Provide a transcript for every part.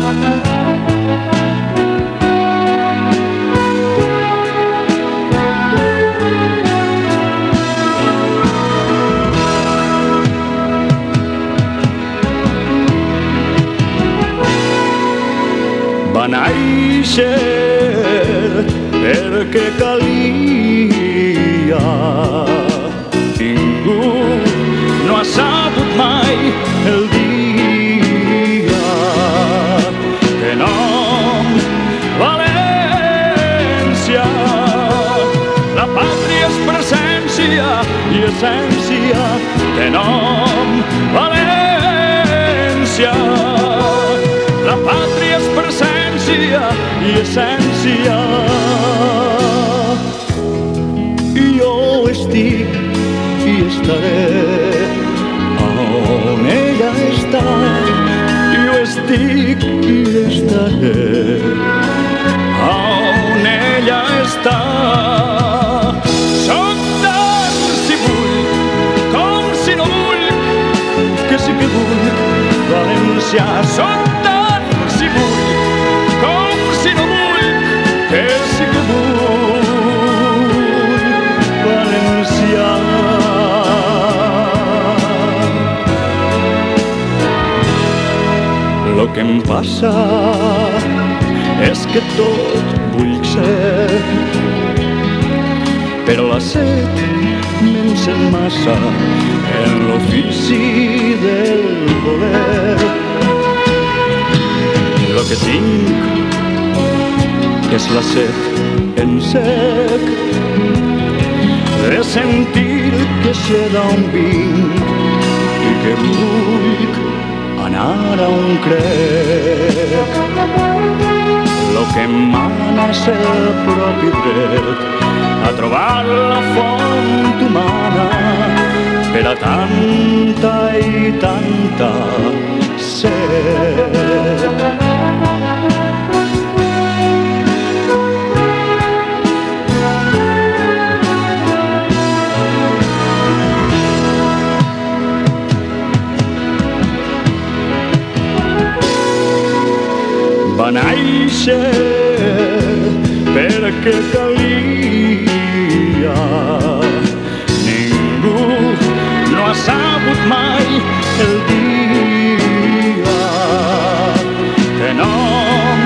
Va néixer perquè calia. Ningú no ha sabut mai el dia. De nom València, la pàtria és presència i essència. De nom València, la pàtria és presència i essència. I jo estic i estaré on ella està. Jo estic i estaré on ella està. Soc tant si vull com si no vull, que sí que vull València. Soc tant si vull com si no vull, que sí que vull València. Lo que em passa és que tot vull ser, però la set m'encén massa en l'ofici del voler. Lo que tinc és la set en sec de sentir que sé d'on vinc i que vull anar a on crec. Lo que em mana és el propi dret a trobar la font humana per a tanta i tanta set. Va néixer perquè calia. Ningú no ha sabut mai el dia. De nom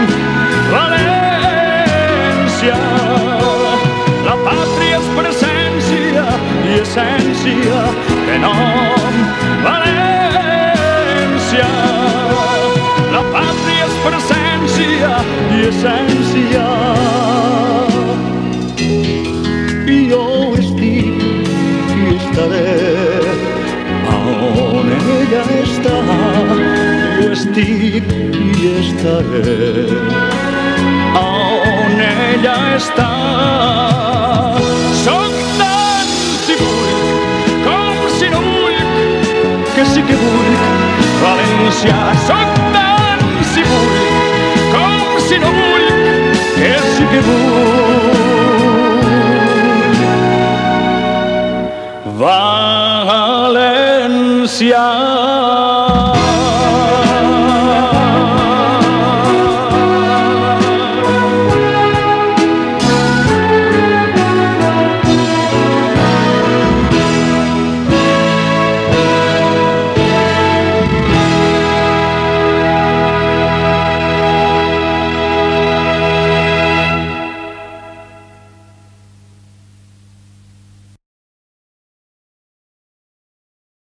València, la pàtria és presència i essència. De nom València, la pàtria és presència i essència. I jo estic i estaré on ella està. Jo estic i estaré on ella està. Soc tant si vull com si no vull, que sí que vull València. Soc tant si vull com si no vull, que sí que vull València.